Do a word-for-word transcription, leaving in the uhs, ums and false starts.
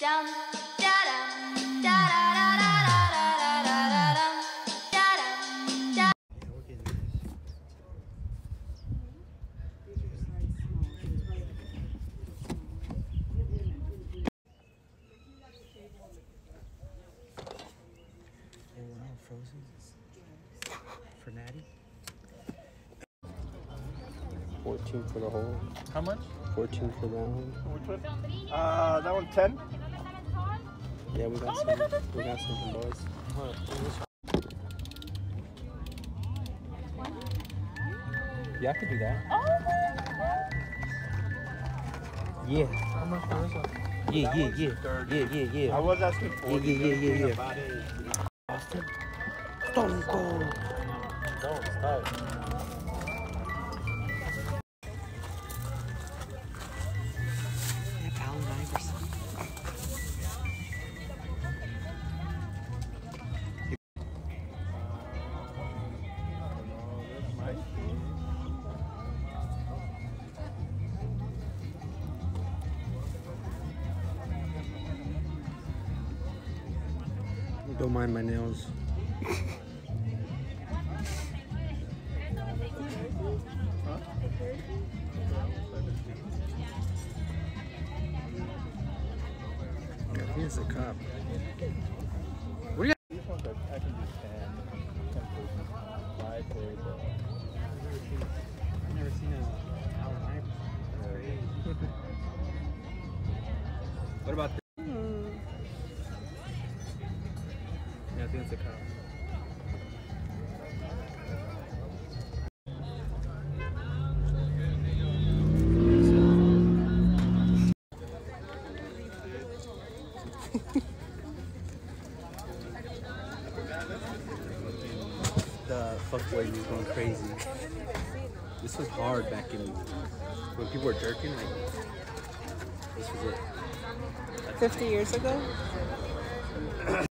Dum, da-dum, da-da-da-da-da-da-da-da-dum, da-dum, da. Oh, wow, frozen for Natty. fourteen for the whole. How much? fourteen for that one. Which one? Uh, that one ten. Yeah, we got some. We got something, boys. Huh, yeah, I could do that. Oh. Yeah. How much was that? Yeah, yeah, yeah. Yeah, yeah, yeah. I was asking for Yeah, yeah, yeah, yeah, yeah. about it. Austin. Stone Cold. Don't stop. Allen Iverson. Don't mind my nails. I think it's a cup. What do you got? These ones are, I can do ten. ten for five for the. I've never seen a Allen Iverson. What about this? Yeah, I think it's a cup. The fuckboy was going crazy. This was hard back in when people were jerking. Like this was it. fifty years ago?